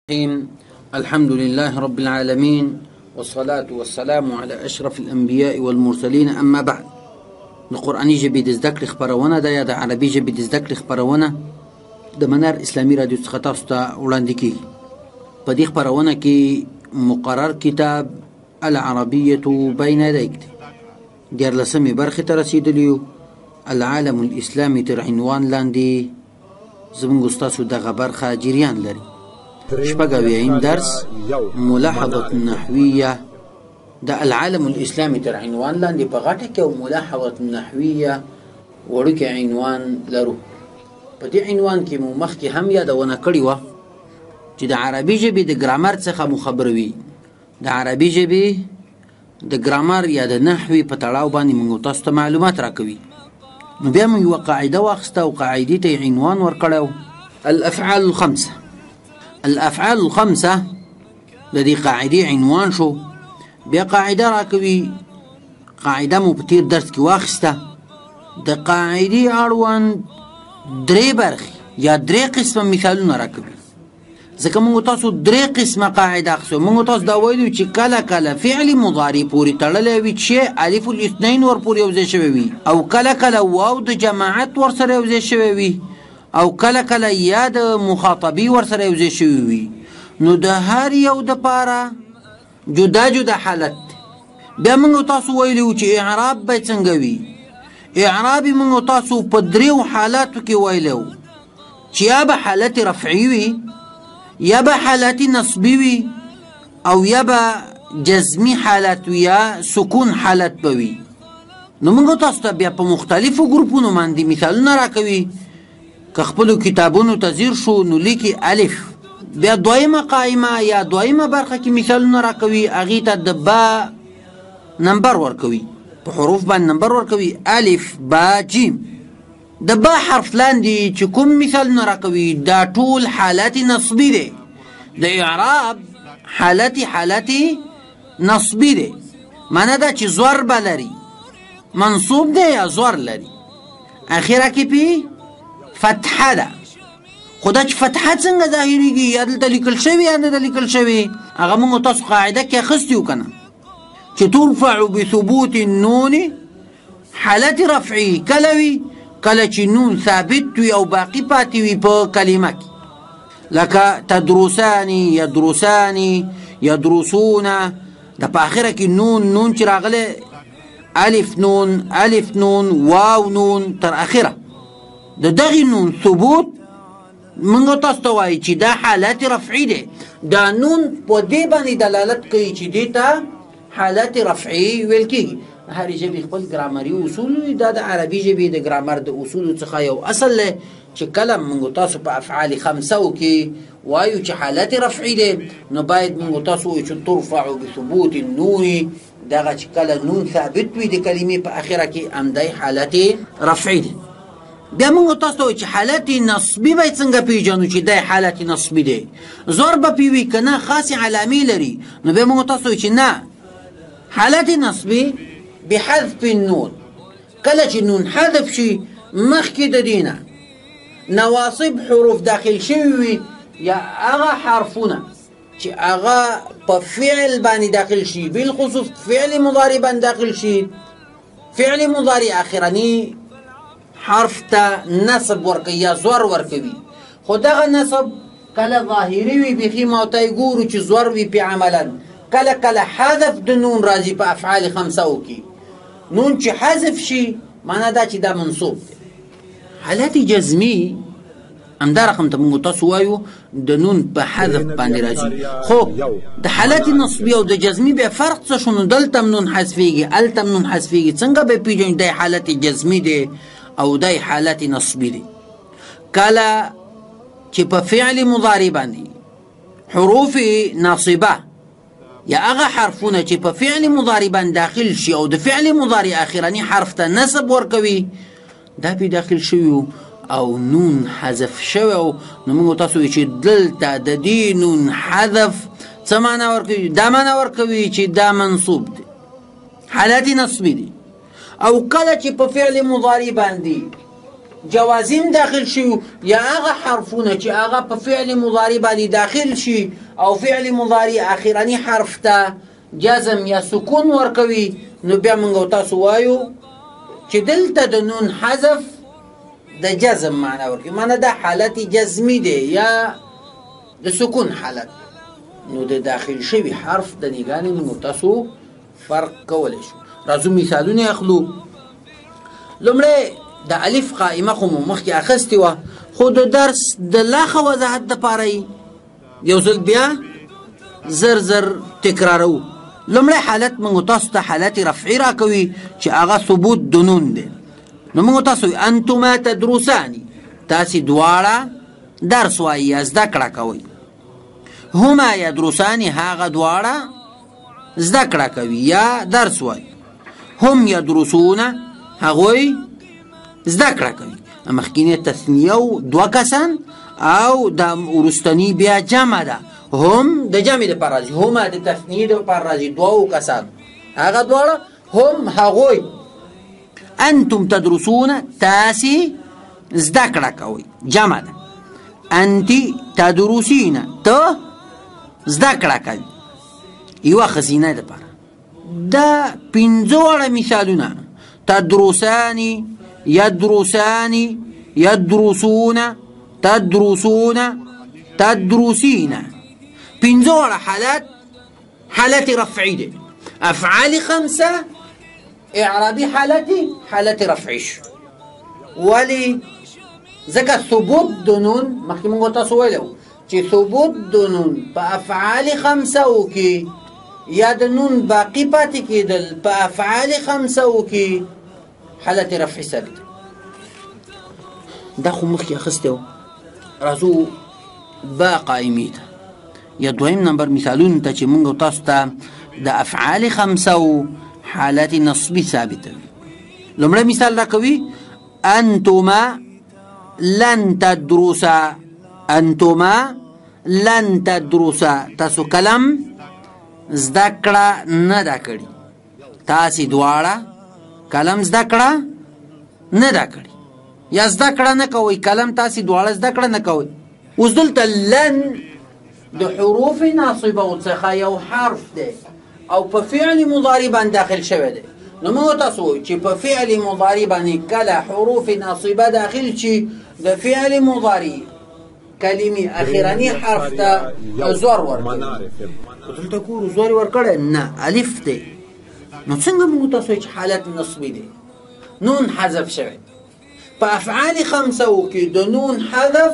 الحمد لله رب العالمين والصلاة والسلام على أشرف الأنبياء والمرسلين. أما بعد، د قرآني ژبې د زده کړې خپرونه ده یا د عربي ژبې د زده کړې خپرونه د منار اسلامي رادیو څخه تاسو ته وړاندې کیږي. په دې خپرونه کې مقرر کتاب العربية بين يديك دیارلسمې برخې ته رسېدلي یو. العالم الاسلامي تر عنوان لاندې زموږ ستاسو دغه برخه جریان لري. شپږویایم درس ملاحظة نحویه د العالم الاسلامي تر عنوان لاندې په غټه کې ملاحظة نحویه وړوکی عنوان لرو. په دې عنوان کې مو مخکې هم یادونه کړې وه چې د عربي ژبې د ګرامر څخه مو خبروي. د عربي ژبې د ګرامر یا د نحوي په تړاو باندې موږ تاسو ته معلومات راکوي. نو بیا موږ یوه قاعده واخیسته او قاعدې ته یې عنوان ورکړی الافعال الخمسه. الافعال الخمسه د دې قاعدې عنوان شو. بیا قاعده راکوي، قاعده مو په تیر درس کې واخیسته. د قاعدې اړوند درې برخې یا درې قسمه مثالونه راکوي. ځکه موږ تاسو درې قسمه قاعده اخیستو. موږ تاسو دا ویلو چې کله کله فعل مضارع پورې تړلی وي چې الف الاثنین ورپورې یوځای شوی وي، او کله کله واو د جماعت ورسره یوځای شوی وي، او کله کله یا د مخاطبي ورسره یوځای شوی وي. نو د هر یو دپاره جدا جدا حالت دی. بیا موږ تاسو ویلو چې اعراب به څنګه وي. اعراب یې موږ تاسو په دریو حالاتو کې ویلو چې یا به حالت رفعي وي، یا به حالت نصبي وي، او یا به جزمي حالت وي، یا سکون حالت به وي. نو موږ تاسو ته بیا په مختلفو ګروپونو باندې مثالونه راکوي. که خپلو کتابونو ته ځیر شو نو لیکي الف، بیا دویمه قائمه یا دویمه برخه کې مثالونه راکوي، هغې ته د با نمبر ورکوي، په حروف باندې نمبر ورکوي، الف با جیم. د با حرف لاندې چې کوم مثالونه راکوي دا ټول حالت نصبي دی. د اعراب حالت نصبي دی، معنی دا چې زور به لري، منصوب دی یا زور لري، اخره کې پې فتحه ده. خو دا چې فتحه څنګه ظاهریږي، یا دلته لیکل شوي یا نه ده لیکل شوي، هغه موږ تاسو قاعده کې اخیستي یو که نه، چې ترفع بثبوت النون حالت رفعي کله وي، کله چې نون ثابت وي او باقي پاتې وي په کلمه کې، لکه تدرساني، یدرساني، یدرسونه. د په آخره کې نون چې راغلی الف نون واو نون تر آخره، د دغې نون ثبوت موږ تاسو ته وایي چې دا حالت رفعي دی. دا نون په دې باندې دلالت کوي چې دې ته حالت رفعي ویل کېږي. هرې ژبې خپل ګرامري اصول وي. دا د عربي ژبې د ګرامر د اصولو څخه یو اصل دی چې کله موږ تاسو په افعال خمسو کې وایو چې حالت رفعي دی، نو باید موږ تاسو وایو چې ترفع بثبوت النون، دغه چې کله نون ثابت وي د کلمې په اخره کې همدی حالت رفعي دی. بیا موږ تاسو ته وایو چې حالت نصبي باید څنګه پیژنو چې دی حالت نصبي دی. زور به پې وي که نه خاصې علامې لري، نو بیا موږ تاسو وایو چې نه، حالت نصبي بحذف النون، کله چې نون حذف شي مخکې د دې نه نواصب حروف داخل شوي وي، یا هغه حرفونه چې هغه په فعل باندې داخل شي، بالخصوص فعل مضارع باندې داخل شي، فعل مضارع اخرني حرف ته نصب ورکوي یا زور ورکوي. خو دغه نصب کله ظاهري وي، بیخي ما ته یې ګورو چې زور وي پې عملا، کله کله حذف د نون راځي په افعال خمسو کې. نون چې حذف شي معنا دا چې دا منصوب دی. حالت جزمي همدا رقم ته موږ تاسو وایو د نون په حذف باندې راځي. خو د حالت نصبي او د جزمي بیا فرق څه شو؟ نو دلته هم نون حذفېږي، هلته هم نون حذفېږي. څنګه به پېژنو دی حالت جزمي دی او دی حالت نصبي دی؟ کله چې په فعل مضارع باندې حروف ناصبه یا هغه حرفونه چې په فعل مضارع باندې داخل شي او د فعل مضارع اخرني حرف ته نصب ورکوي، دا پې داخل شوي او نون حذف شوی، نو موږ تاسو وایو چې دلته د دې نون حذف څه معنا ورکوي؟ دا معنا ورکوي چې دا منصوب دی، حالت نصبي دی. او کله چې په فعل مضارع باندې جوازم داخل شي یا هغه حرفونه چې هغه په فعل مضارع باندې داخل شي او فعل مضارع اخرنی حرف ته جزم یا سکون ورکوي، نو بیا موږ تاسو وایو چې دلته د نون حذف د جزم معنا ورکوي، معنا د حالت جزمی دی یا د سکون حالت، نو د داخل شوی حرف د نگانې موږ تاسو فرق کولی شو. راځو مثالونه اخلو. لومړی د الف قائمه خو مو مخکې اخیستې وه، خو د درس د لا ښه وضاحت دپاره یو ځل بیا زر زر تکرارو. لومړی حالت موږ تاسو ته حالت رفعي راکوي چې هغه ثبوت د نون دی. نو موږ تاسو انتما تدرسانی، تاسې دواړه درس وایي یا زده کړه کوئ. هما یدرسانی، هغه دواړه زده کړه کوي یا درس وایي. هم یدرسونه، هغوی زده کړه کوي. مخکینی تثنیه و دوه کسان او د وروستنی بیا جمع ده. هم د جمع دپاره راځي، هما د تثنیې دپاره راځي، دوو کسان، هغه دواړه هم هغوی. انتم تدرسونه، تاسې زده کړه کوئ، جمع ده. انتی تدرسینه، ته زده کړه کوي، یوه ښځینه دپاره. دا پنځه واړه مثالونه تدرسانی، یدرسانی، یدرسونه، تدرسونه، تدرسینه، پنځه واړه حالت رفعی دی. افعال خمسه اعرابي حالت رفعی شو. ولی ځکه ثبوت د نون مخکې موږ تاسو ویلو چې ثبوت د نون په افعال خمسو کې یا د نون باقي پاتې کېدل په افعال خمسو کې حالت رفعی سره دی. دا خو مخکې اخیستی و. راځو با قائمې ته یا دویم نمبر مثالونو ته چې موږ تاسو ته د افعال خمسو حالت نصبي ثابتوي. لومړی مثال راکوي انتما لن تدرسا، انتما لن تدرسا، تاسو کلم زده کړه نه ده کړې، تاسې دواړه کلم زده کړه نه ده کړې یا زده کړه نه کوئ، کلم تاسې دواړه زده کړه نه کوئ. اوس دلته لن د حروف ناصبه څخه یو حرف دی او په فعل مضارع باندې داخل شوی دی. نو موږ تاسو وایو چې په فعل مضارع باندې کله حروف ناصبه داخل شي د فعل مضارع کلمې اخرنی حرف ته زور ورکړي. دلته ګورو زور ورکړی نه، الف دی. نو څنګه موږ تاسو وایو چې حالت نصبي دی؟ نون حذف شوی. په افعال خمسو کې د نون حذف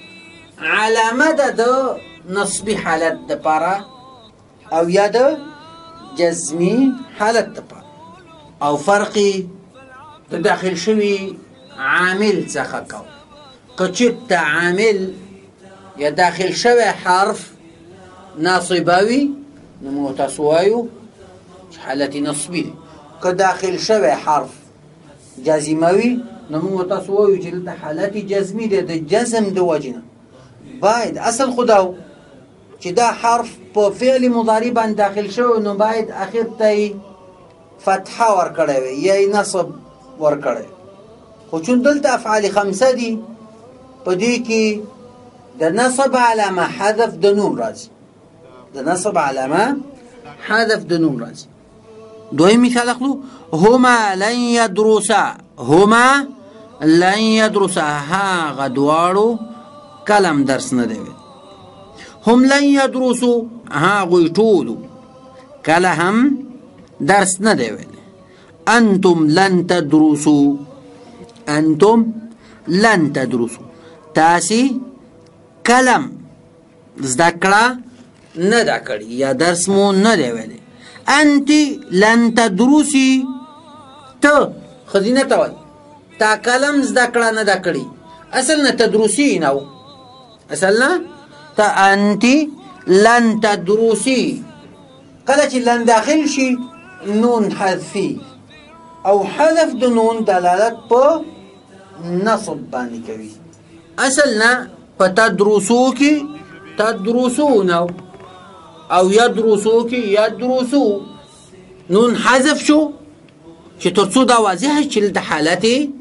علامه ده د نصبي حالت دپاره او یا د جزمي حالت دپاره، او فرقی د داخل شوی عامل څخه کو. که چېرته عامل یا داخل شوی حرف ناصبه وي نو موږ تاسو وایو چې حالت نصبي دی. که داخل شوی حرف جازمه وي نو موږ تاسو وایو چې دلته حالت جزمي دی. د جزم د وجې نه باید اصل خو دا چې دا حرف په فعل مضارع باندې داخل شوی نو باید اخر ته فتحه ورکړی وي یا نصب ورکړی، خو چون دلته افعال خمسه دي په دې کې د نصب علامه حذف د نون راځي، د نصب علامه حذف د نون راځي. دویم مثال اخلو هما لن يدرسا، هما لن يدرسا، هغه دواړو کلم درس نه دی. هم لن يدرسو، هغوی ټولو کله هم درس نه دی ویلی. انتم لن تدرسو، انتم لن تدرسو، تاسې کلم زده کړه نه ده کړې یا درس مو نه دی ویلی. انتی لن تدرسی، ته ښځینه ته وایي تا کلم زده کړه نه ده کړې، اصل نه تدرسی نه و، اصل نه ته انتی لن تدرسی. کله چې لن داخل شي نون حذفي او حذف د نون دلالت په نصب باندې کوي. اصل نه په تدرسو کې تدرسون او یدرسو کې یدرسو، نون حذف شو چې تر څو دا واضحه چې د حالت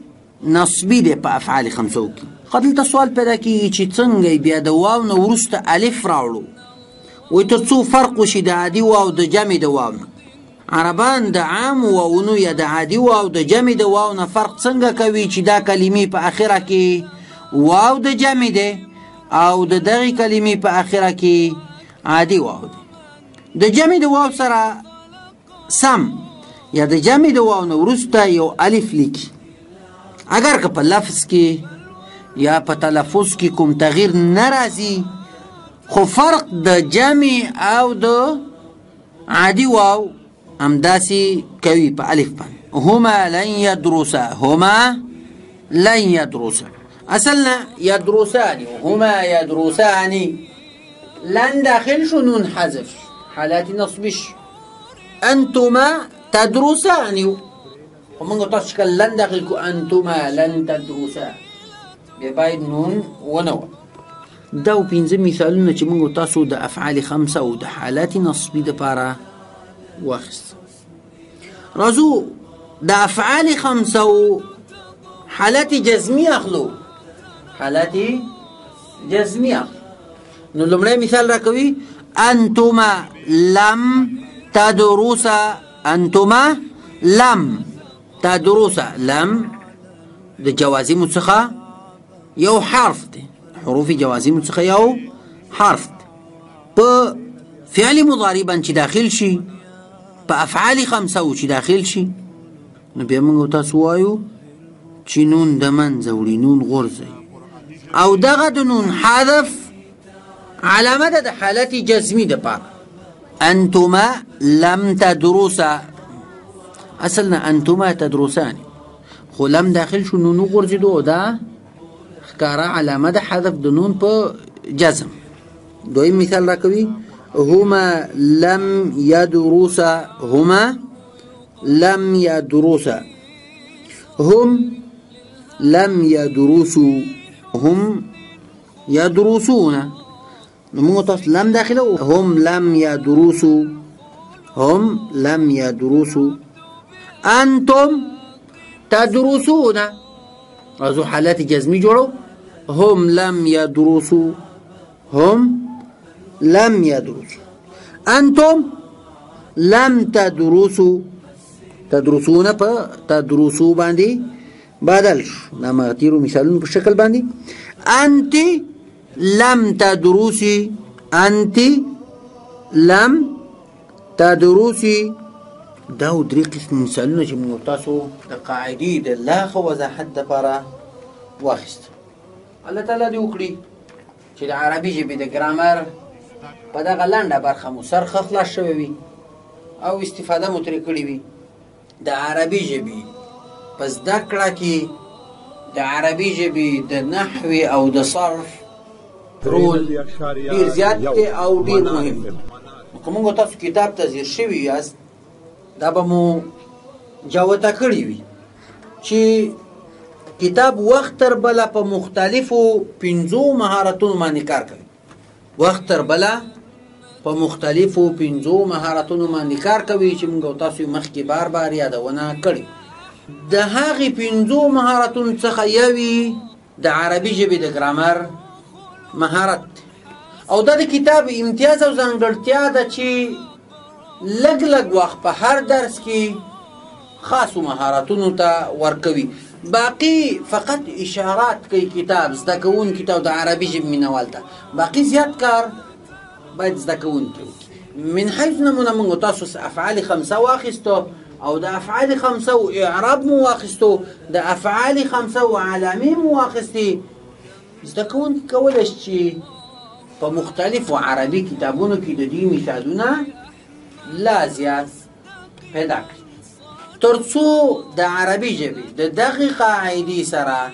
نصبي دی په افعال خمسو کې. خو دلته سوال پیدا کېږي چې څنګه بیا د واو نه وروسته الف راوړو، وایي تر څو فرق وشي د عادي واو د جمع د واو نه. عربان د عام واونو یا د عادي واو د جمع د واو نه فرق څنګه کوي چې دا کلمې په آخره کې واو د جمع دی او د دغې کلمې په آخره کې عادي واو دی. د جمع د واو سره سم یا د جمع د واو نه وروسته یو الف لیکي، اگر که په لفظ کې یا په تلفظ کې کوم تغییر نه راځي، خو فرق د جمع او د عادي واو همداسې کوي په الف باندې. هما لن يدرسا، هما لن يدرسا، اصلنا يدرسان، هما يدرسان، لن داخل شو نون حذف حالات نصبش. انتما تدرسان، ومنغو تشكل لن داخل كو انتما لن تدرسا، بباید نون ونو. دا و پینځه مثالونه چې موږ تاسو د افعال خمسه او د حالات نصبي دپاره واخیست. راځو د افعال خمسه او حالات جزمي اخلو، حالات جزمي اخلو. نو لومړی مثال راکوي انتما لم تدرسا، انتما لم تدرسا، لم د جوازمو څخه یو حرف دی، حروف جوازمو څخه یو حرف دی. په فعل مضارع باندې چې داخل شي، په افعال خمسه و چې داخل شي، نو بیا موږ تاسو وایو چې نون د منځه وړي، نون غورځوي، او دغه د نون حذف علامه ده د حالت جزمي دپاره. انتما لم تدرسا، اصلنا انتما تدرسان، خو لم داخل شو نون وغورځېدو، او دا ښکاره علامه ده حذف د نون په جزم. دویم مثال راکوي هما لم يدرسا، هما لم يدرسا، هم لم يدرسوا، هم يدرسون. نموت لم داخله، هم لم يدرسوا، هم لم يدرسوا. أنتم تدرسون، هذو حالات جزمي جوړو، هم لم يدرسوا، هم لم يدرسوا. أنتم لم تدرسوا، تدرسون په تدرسو باندې بدل شو. دا ما تیرو مثالونه په شکل باندې. انت لم تدرسي، انت لم تدرسي. دا و درې قسم مثالونه چې موږ تاسو د قاعدې د لا ښه وضاحت دپاره واخیست. الله تعالی دې وکړي چې د عربي ژبې د ګرامر په دغه لنډه برخه مو سر ښه خلاص شوی وي او استفاده مو ترې کړې وي. د عربي ژبې په زده کړه کې د عربي ژبې د نحوې او د صرف رول ډېر زیات دی او ډېر مهم دی. که موږ تاسو کتاب ته ځیر شوي یاست، دا به مو جوته کړي وي چې کتاب وخت تر بله په مختلفو 5 مهارتونو باندې کار کوي. وخت تر بله په مختلفو 5 مهارتونو باندې کار کوي چې موږ تاسو مخکې بار بار یادونه کړې. د هغې 5 مهارتونو څخه یوې د عربي ژبې د ګرامر مهارت دی، او دا د کتاب امتیاز او ځانګړتیا ده چې لږ لږ وخت په هر درس کې خاصو مهارتونو ته ورکوي. باقي فقط اشارات کوي کتاب زده کوونکي ته او د عربي ژبې مینوال ته. باقي زیات کار باید زده کوونکي وکړي. من حیث نمونه موږ تاسو افعال خمسه واخیستو، او د افعال خمسه و اعراب مو واخیستو، د افعال خمسه و علامې مو واخیستې. زده کوونکي کولی شي چې په مختلفو عربي کتابونو کې د دې مثالونه لا زیات پیدا کړي، تر څو د عربي ژبې د دغې قاعدې سره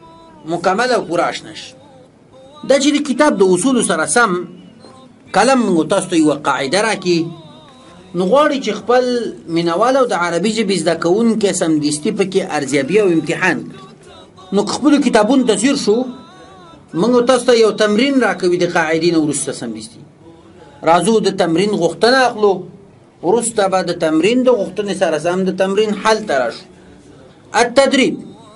مکمل او پوره اشنا شي. دا چې د کتاب د اصولو سره سم کله موږ تاسو ته یوه قاعده راکړي، نو غواړي چې خپل مینوال او د عربي ژبې زده کوونکي سمدستي پکې ارزیابي او امتحان کړي. نو که خپلو کتابونو ته ځیر شو، موږ تاسو ته یو تمرین راکوي د قاعدې نه وروسته سمدستي. راځو د تمرین غوښتنه اخلو، وروسته به د تمرین د غوښتنې سره سم د تمرین حل ته راشو. التدریب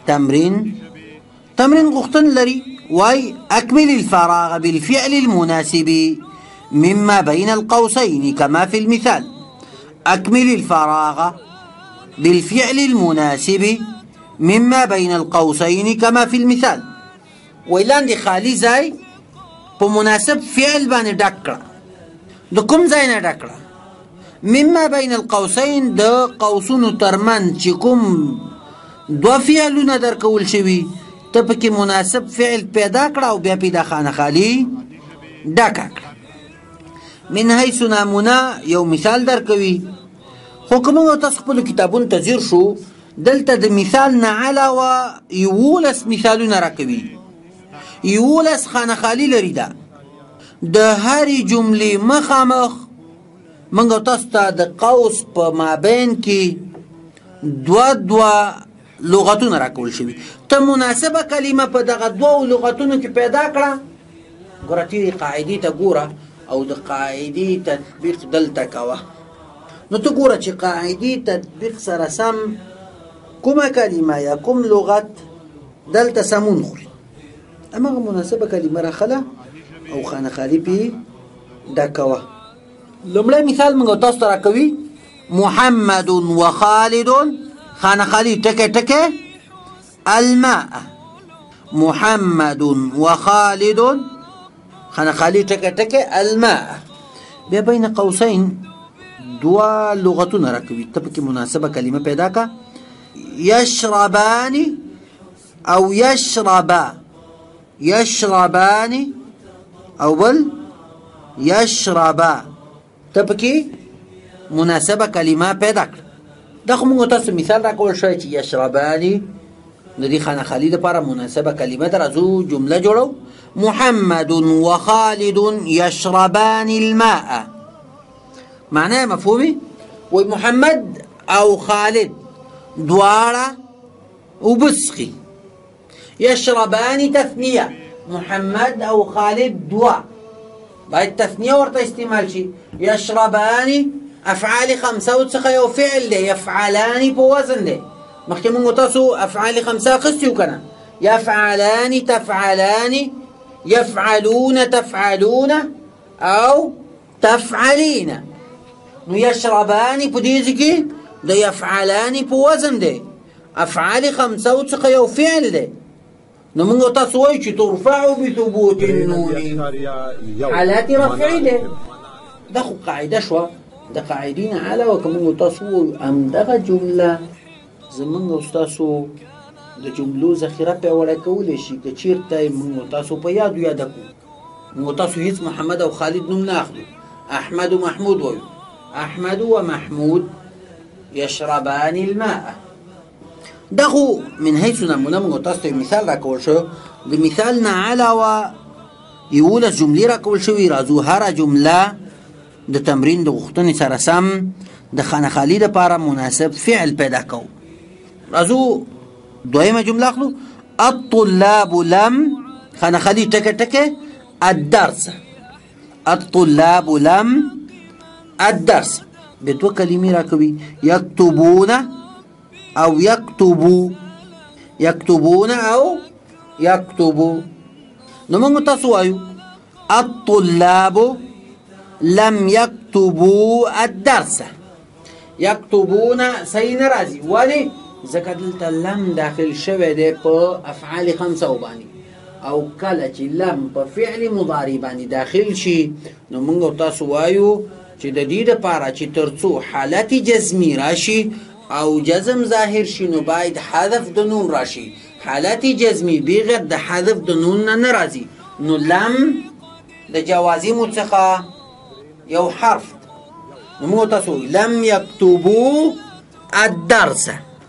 تمرين غختن لري واي أكمل الفراغ بالفعل المناسب مما بين القوسين كما في المثال. أكمل الفراغ بالفعل المناسب مما بين القوسين كما في المثال. ويلاندي خالي زي بمناسب فعل بان دكرة دكم زينا دكرة مما بين القوسين ده قوسون ترمن چكم دو فعلون در کول شوی تپکی مناسب فعل پیدا کړه او بیا پیدا خانه خالی ډکه کړه. من حیث نامونه یو مثال در کوي خو کوم تاسو خپل کتابون ته ځیر شو دلته د مثال نه علاوه یولس مثالونه راکوي. یولس خانه خالی لري ده د هرې جملې مخامخ منګو تاسو ته د قوس په مابین کې دوه لغتونه راکول شوي. ته مناسبه کلمه په دغه دوو لغتونو کې پیدا کړه. ګوره تېرې قاعدې ته ګوره او د قاعدې تطبیق دلته کوه. نو ته ګوره چې قاعدې تطبیق سره سم کومه کلمه یا کوم لغت دلته سمون خوري هماغه مناسبه کلمه راخله او خانه خالي پې ډکوه. لومړی مثال موږ تاسو ته راکوي محمد وخالد خانه خالي ټکه ټکه الماء. محمد وخالد خانه خالي ټکه ټکه الماء. بیا بین قوسین دوا لغتونه راکوي ته پکې مناسبه کلمه پیدا کا. يشربان او يشربا يشربان او بل يشربا ته پکې مناسبه کلمه پیدا کړه. دا خو موږ تاسو مثال راکول شوی چې یشربانی د دې خانه خالي لپاره مناسبه کلمه ده. راځو جمله جوړو. محمد وخالد يشربان الماء. معناه مفهومي وي محمد او خالد دواړه وبسقي. يشربان تثنيه محمد او خالد دوا باید تثنيه ورته استعمال شي. يشربان افعال خمسه وڅخه یو فعل دی. يفعلان په وزن دی. مخکې موږ تاسو افعال خمسه اخیستي کنه. يفعلان تفعلان يفعلون تفعلون او تفعلين. نو يشربان په دې کې د يفعلان په وزن دی. افعال خمسه وڅخه یو فعل دی. نو موږ تاسو وایو چې ترفع بثبوت النون حالات رفع دی. دا خو قاعده شوه. د قاعدین علاوه که موږ تاسو همدغه جمله زموږ او ستاسو د جملو ذخیره پیاوړې کولی شي که چېرته موږ تاسو په یادو یاده کړو. موږ تاسو هېڅ محمد او خالد نوم نه اخلو. احمد و محمود وایو. احمد و محمود يشربان الماء. دا خو من حیث نمونه موږ تاسو ته مثال راکول شو. د مثال نه علاوه یولس جملې راکول شوي. راځو هره جمله د تمرین د غوښتنې سره سم د خانه خالي لپاره مناسب فعل پیدا کوو. راځو دویمه جمله اخلو. الطلاب لم خانه خالي ټکه ټکه الدرس. الطلاب لم الدرس بدو کلمې راکوي. يكتبون او يكتبوا. يكتبون او يكتبوا. نو موږ تاسو وایو الطلاب لم يكتبوا الدرس. يكتبون صحیح نه راځي. ولې؟ ځکه دلته لم داخل شوی دی په افعال خمسه باندې او کله چې لم په فعل مضارع باندې داخل شي نو موږ تاسو وایو چې د دې دپاره چې تر څو حالت جزمي راشي او جزم ظاهر شي نو باید حذف د نون راشي. حالت جزمي بغیر د حذف د نون نه راځي. نو لم د جوازمو څخه یو حرف. نو موږ تاسو لم يكتبوا الدرس.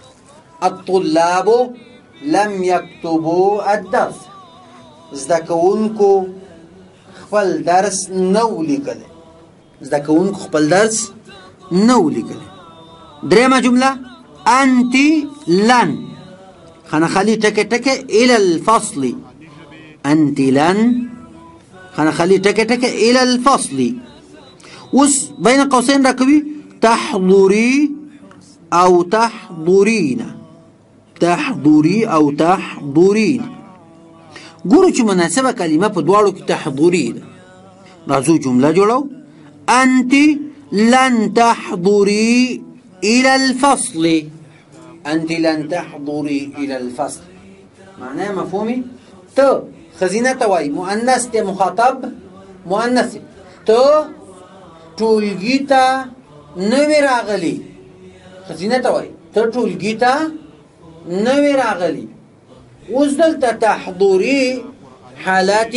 الطلاب لم يكتبوا الدرس. زده کوونکو خپل درس نو لیکلی. زده کوونکو خپل درس نو لیکلی. درېمه جمله انت لن خانه خالي ټکه ټکه الى الفصل. انت لن خانه خالي ټکه ټکه الى الفصل. اوس بین قوسین راکوي تحضري او تحضرين. تحضري او تحضرين. ګورو چې مناسبه کلمه په دواړو کې تحضري ده. راځو جمله جوړو. انت لن تحضري الى الفصل. انت لن تحضري الى الفصل معناه مفهومي؟ ته خزینه ته وایي مؤنث ته مخاطب مؤنث ته ټولګي ته نوې راغلي. خزینه ته وایي ته ټولګي ته نوې راغلي. اوس دلته تحضري حالت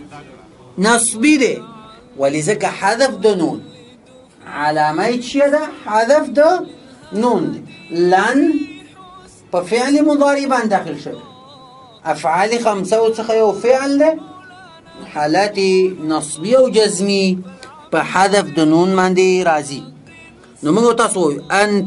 نصبي دی ولې ځکه حذف د نون علامه یې څه ده؟ حذف د نون دی. لن په فعل مضارع باندې داخل شوی. افعال خمسه څخه یو فعل ده حالت نصبی او جزمی په حذف د نون باندې راځي. نو موږ تاسو وایو انت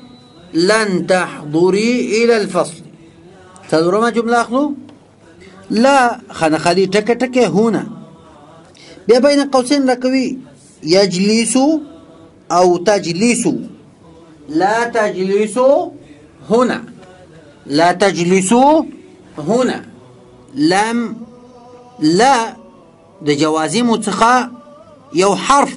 لن تحضري الى الفصل. څلورمه جمله اخلو. لا خلي ټکه ټکه هنا بیا بین قوسین راکوي یجلس او تجلس. لا تجلس هنا. لا تجلس هنا. لم لا د جوازم څخه یو حرف.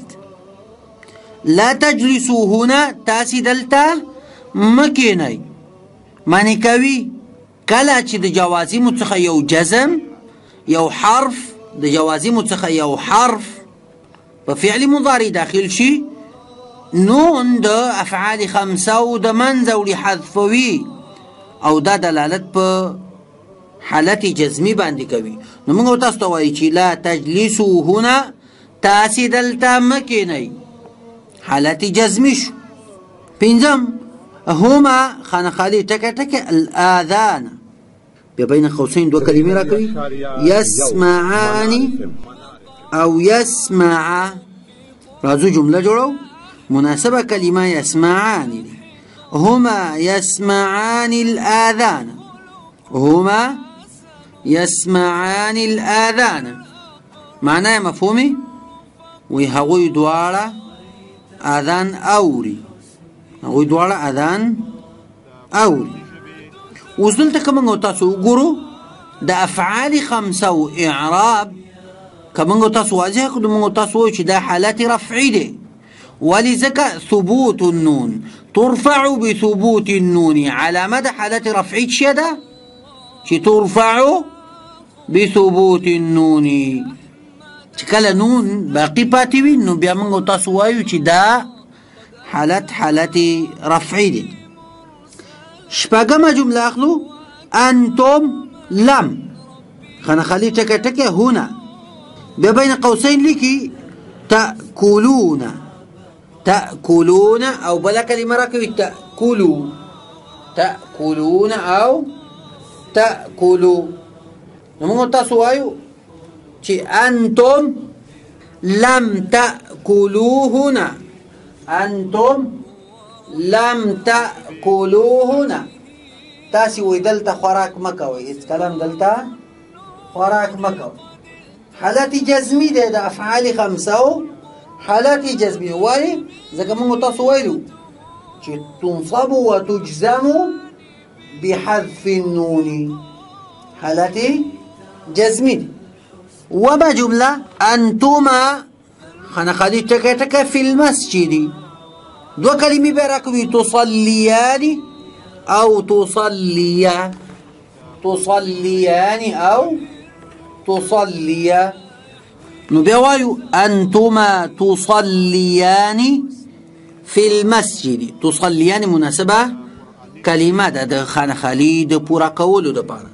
لا تجلس هنا تاسې دلته مکینئ. معنی کوي کله چې د جوازم څخه یو جزم یو حرف د جوازم څخه یو حرف په فعل مضارع داخل شي نون د افعال خمسه او د منځ وړي حذفوي او دا دلالت په حالت جزمی باندې کوي. نو موږ تاسو ته وایو چې لا تجلسوا هنا تاسې دلته مکینئ حالت جزمی شو. پنځم هما خانخالي ټکه ټکه الآذان بیا بین قوسین دو کلمې راکوي يسمعان او يسمع. راځو جمله جوړو. مناسبه کلمه يسمعان دي. هما يسمعان الآذان. هما يسمعان الآذان معناه مفهومي؟ وی هغوی دواړه اذان اوري. هغوی دواړه اذان اوري. اوس دلته که موږ تاسو وګورو د افعال خمسه او اعراب که موږ تاسو واضح کړو موږ تاسو وایو چې دا حالت رفعي دی. ولې ځکه ثبوت النون ترفع بثبوت النون. علامه د حالت رفعي څه ده؟ چې ترفع بثبوت النون. چې کله نون باقي پاتې وي نو بیا موږ تاسو وایو چې دا حالت رفعي دي. شپږمه جمله اخلو. انتم لم خلي ټکه ټکه هنا بیا بین قوسین لیکي تأکلون. تأکلون او بلا کلمه راکوي تأکلو. تأکلون او تأکلو. نو موږ تاسو وایو چې انتم لم تأکلوا هنا. انتم لم تأکلوا هنا. تاسې وایي دلته خوراک مه کوئ. هېڅ کلم دلته خوراک مه کوئ. حالت جزمي دی د افعال خمسه او حالت جزمي. ولې ځکه موږ تاسو ویلو چې تنصب وتجزم بحذف النون. حالت جزمي دي. وما جمله انتما خلي ټکه ټکه في المسجد. دو کلمې به راکوي تصليان او تصليا. تصليان او تصليا. نو بیا وایو انتما تصليان في المسجد. تصليان مناسبه کلمه ده د خانخالي د پوره کولو دپاره.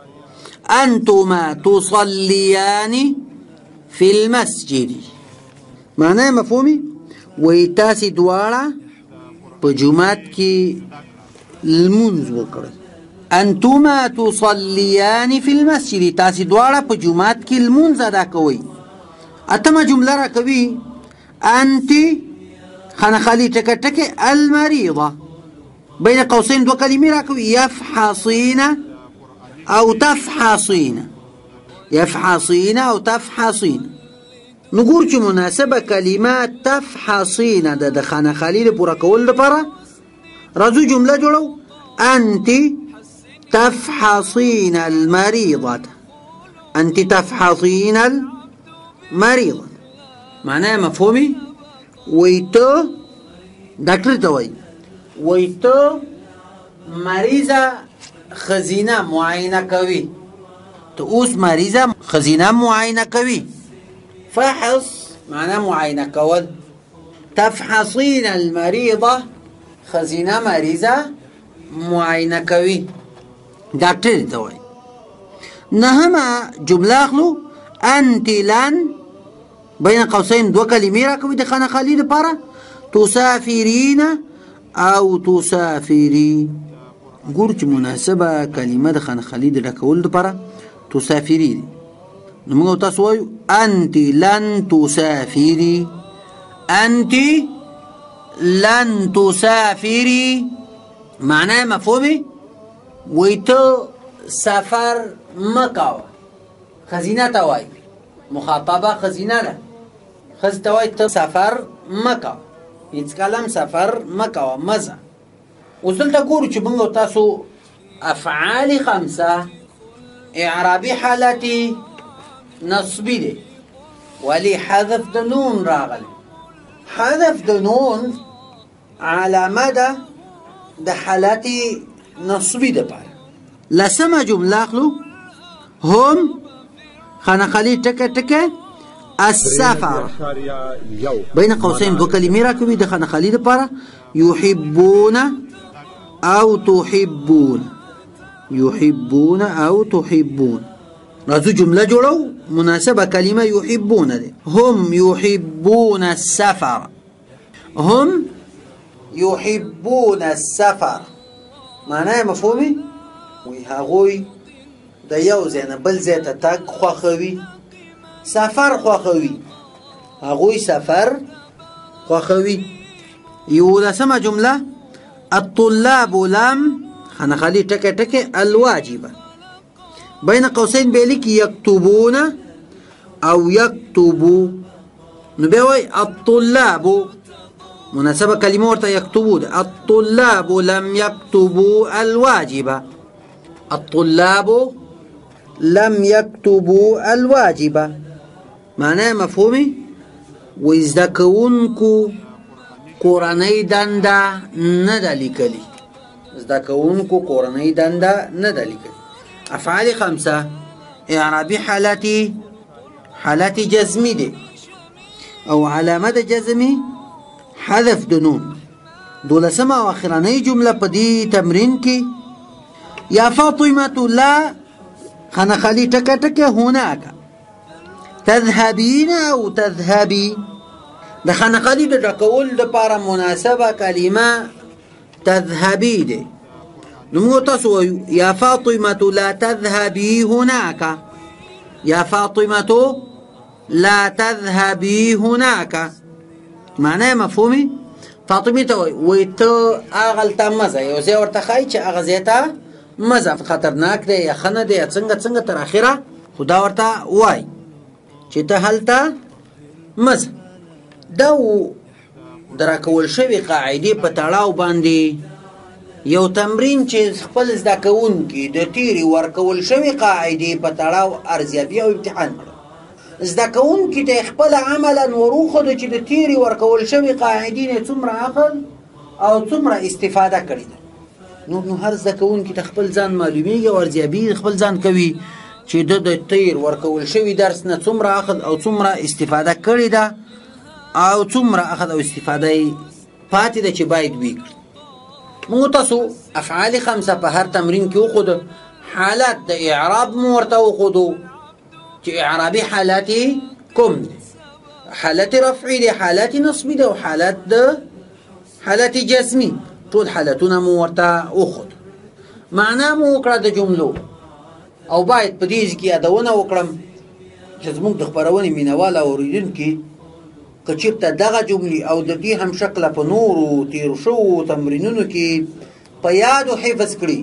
انتما تصليان في المسجد معناه مفهومي؟ وی تاسې دواړه په جومات کې لمونځ وکړئ. انتما تصليان في المسجد تاسې دواړه په جومات کې لمونځ ادا کوئ. اتمه جمله راکوي انت خانخالي ټکه ټکه المريضه بین قوسین دو کلمې راکوي يفحصين او تفحصين. يفحصين او تفحصين. نګور چې مناسبه کلمه تفحصين د خانخالي د پوره کولو لپاره راځو جمله جوړو. انت تفحصين المريضة. أنت تفحصين المريضة معناها مفهومي؟ ويتو ډاکټر ته وایي ويتو مریضه خزینه معاینه کوي. ته اوس مریضه خزینه معاینه کوي. فحص معناه معاینه کول. تفحصين المريضة خزینه مریضه معاینه کوي. ډاکټر ته وایي. نهمه جمله اخلو انت لن بين قوسين دو کلمې راکوي د خانه خالي لپاره. تسافرين او تسافري. ګور چې مناسبه کلمه د خانه خالي د ډکول لپاره تسافري. نو موږ تاسو وایو انت لن تسافري. انت لن تسافري معناه مفهومي؟ ويتو سفر مکاوه. خزینه ته وایي مخاطبه خزینه ده. خز ته وایي ته سفر مکاوه. هیڅ کلم سفر مکاوه مزه. اوس دلته ګورو چې موږ تاسو افعال خمسه اعرابي حالتي نصبي دي ولي حذف د نون راغلی. حذف د نون علامه ده د حالتي نصبي ده پاره. لسمه جمله اخلو هم خانه خالي ټکه ټکه السفر بين قوسين دو کلمې راکوي د خانه خالي لپاره. يحبون او تحبون. يحبون او تحبون. راځو جمله جوړو مناسبه کلمه يحبون ده. هم يحبون السفر. هم يحبون السفر معناه مفهومي؟ وی هغوی د یو ځای نه بل ځای ته تګ خوښوي. سفر خوښوي. هغوی سفر خوښوي. یولسمه جمله الطلاب لم خانه خالي ټکه ټکه الواجبه بين قوسين بيلك يكتبون او يكتبوا. نو بيوي الطلاب مناسبة كلمة ورطة يكتبون. الطلاب لم يكتبوا الواجبة. الطلاب لم يكتبوا الواجبة معناه مفهومي؟ وإذا كونكو قراني دندا ندا لكلي. إذا كونكو قراني دندا ندا لكلي. أفعال خمسة إعرابي حالتي جزمي دي أو علامة جزمي حذف دنون. دولسمة وآخراني جملة بدي تمرين كي يا فاطمة لا خانه خالي ټکه ټکه هناك. تذهبين او تذهبي د خانه خالي د ډکول لپاره مناسبه کلمه تذهبي دي. نمو تاسو يا فاطمة لا تذهبي هناك. يا فاطمة لا تذهبي هناك معناه مفهومي؟ فاطمه ته وي ته اغلته مزه یو ځای ورته ښایي چې هغه ځای ته مزه خطرناک دی یا خنه دی یا څنګه تر اخره خدا ورته وای چې ته هلته مزه. دا دراکول شوی قاعده په تړاو باندې یو تمرین چې خپل زده کوونکي د تیری ورکول شوی قاعده په تړاو ارزیابي او امتحان کړي. زده کوونکي ته خپل عملا وروخه چې د تیری ورکول شوی قاعده نه څومره عقل او څومره استفاده کړي. نو هر زده کوونکي ته خپل ځان معلومیږي او ارزیابي خپل ځان کوي چې د تیر ورکول شوی درس نه څومره اخذ او څومره استفاده کړې ده او څومره اخذ او استفاده پاتې ده چې باید وکړي. موږ تاسو افعال خمسه په هر تمرین کې وخود حالات د اعراب مو ورته وخودو چې اعرابي حالات کوم دي. حالات رفعي دي، حالات نصبي دي او حالات جزمي. ټول حالتونه مو ورته وخود. معنا مو وکړه د جملو او باید په دې کې یادونه وکړم چې زموږ د خبرونې مینوال او اوریدونکي که چېرته دغه جملې او د دې هم شکله په نورو تېرو شوو تمرینونو کې په یادو حفظ کړي،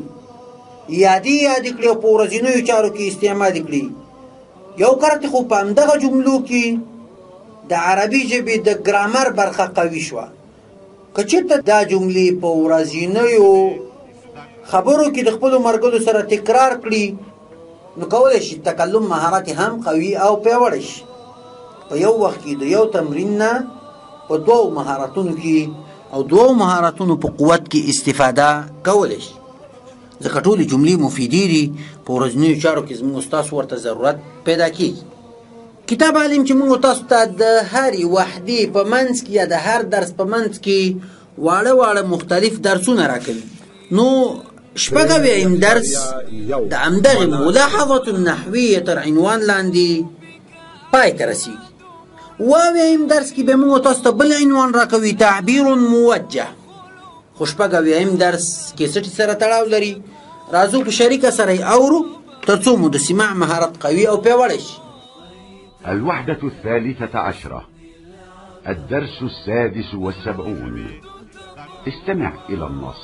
یادې کړي او په ورځنیو چارو کې استعمال کړي. یو کرته خو په همدغه جملو کې د عربي ژبې د ګرامر برخه قوي شوه. که چېرته دا جملې په ورځنیو خبرو کې د خپلو ملګرو سره تکرار کړي، نو کولی شي تکلم مهارت هم قوي او پیاوړی شي. په یو وخت کې د یو تمرین نه په دوو مهارتونو کې او دوو مهارتونو په قوت کې استفاده کولی شي. ځکه ټولې جملې مفیدې دي، په ورځنیو چارو کې زموږ ستاسو ورته ضرورت پیدا کېږي. کتاب علم چې موږ تاسو ته د هرې وحدې په منځ کې یا د هر درس په منځ کې واړه واړه مختلف درسونه راکوي. نو شپږ اویایم درس د همدغې ملاحظة النحویة تر عنوان لاندې پای ته رسېږي. اووه اویایم درس کې به موږ تاسو ته بل عنوان راکوي، تعبیر موجه. خو شپږ اویایم درس کیسټ سره تړاو لري. راځو په شریکه سره یې اورو تر څو مو د سماع مهارت قوي او پیاوړی شي. الوحدة 13 الدرس 76. استمع إلى النص.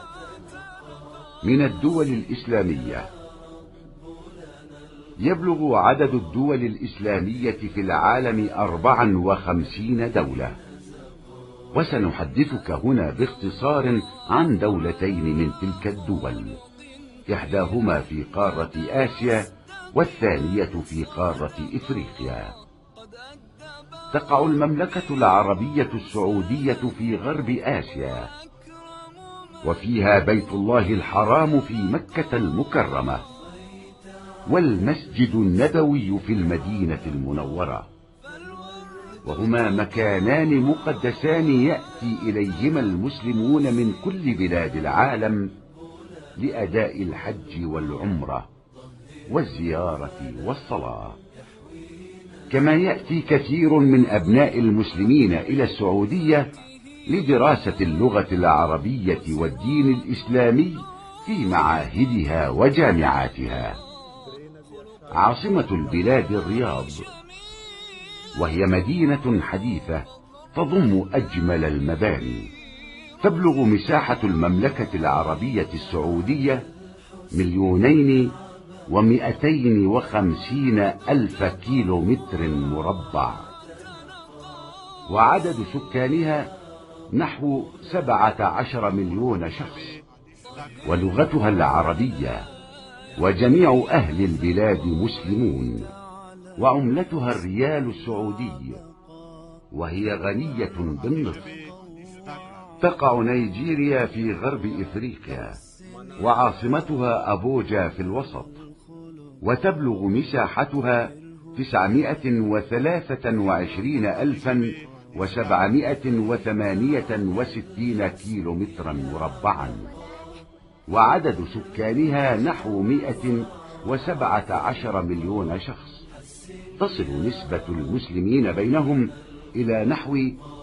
من الدول الإسلامية. يبلغ عدد الدول الإسلامية في العالم 54 دولة، وسنحدثك هنا باختصار عن دولتين من تلك الدول، إحداهما في قارة آسيا والثانية في قارة إفريقيا. تقع المملكة العربية السعودية في غرب آسيا، وفيها بيت الله الحرام في مكة المكرمة، والمسجد النبوي في المدينة المنورة، وهما مكانان مقدسان يأتي إليهما المسلمون من كل بلاد العالم لأداء الحج والعمرة والزيارة والصلاة. كما يأتي كثير من أبناء المسلمين إلى السعودية لدراسة اللغة العربية والدين الإسلامي في معاهدها وجامعاتها. عاصمة البلاد الرياض، وهي مدينة حديثة تضم أجمل المباني. تبلغ مساحة المملكة العربية السعودية 2,250,000 كيلومتر مربع، وعدد سكانها نحو 17 مليون شخص، ولغتها العربية، وجميع أهل البلاد مسلمون، وعملتها الريال السعودي، وهي غنية بالنفط. تقع نيجيريا في غرب إفريقيا، وعاصمتها أبوجا في الوسط، وتبلغ مساحتها 923,768 كيلومترا مربعا، وعدد سكانها نحو 117 مليون شخص. تصل نسبة المسلمين بينهم إلى نحو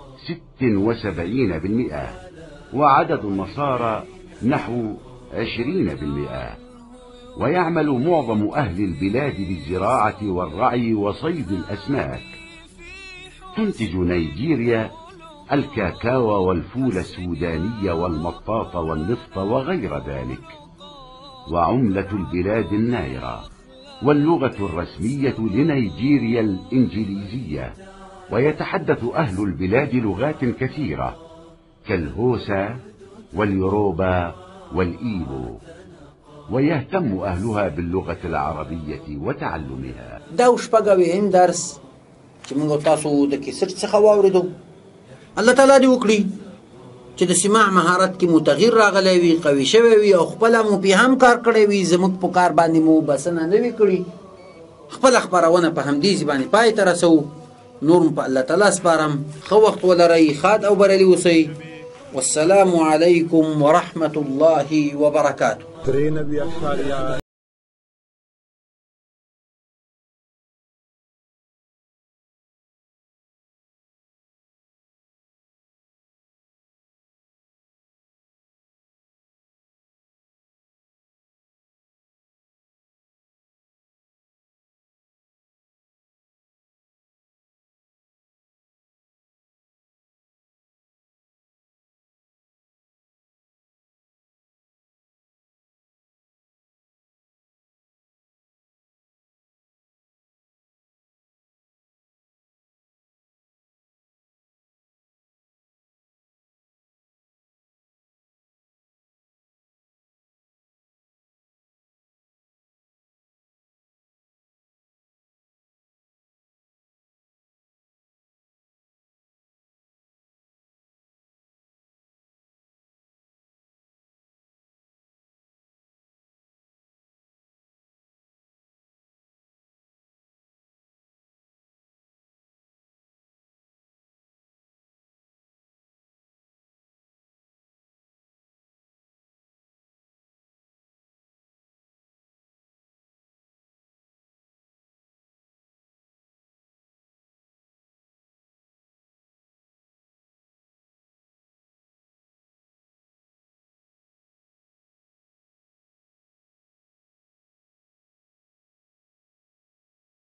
76%، وعدد النصارى نحو 20%. ويعمل معظم أهل البلاد بالزراعة والرعي وصيد الأسماك. تنتج نيجيريا الكاكاو والفول السوداني والمطاط والنفط وغير ذلك. وعملة البلاد النايرة، واللغة الرسمية لنيجيريا الإنجليزية، ويتحدث أهل البلاد لغات كثيرة كالهوسا واليوروبا والإيبو، ويهتم أهلها باللغة العربية وتعلمها. دا شپږ اویایم درس چې موږ تاسو د کیسټ څخه واورېدو. الله تعالی دې وکړي چې د سماع مهارت کې مو تغییر راغلی وي، قوي شوی وي، او خپله مو پې هم کار کړی وي. زموږ په کار باندې مو بسنه نه وي کړي. خپله خپرونه په همدې باندې پای ته رسوو. نور م په الله تعالی سپارم. ښه وخت ولرئ، ښاد او بریالي اوسئ. والسلام علیکم ورحمة الله وبرکاته.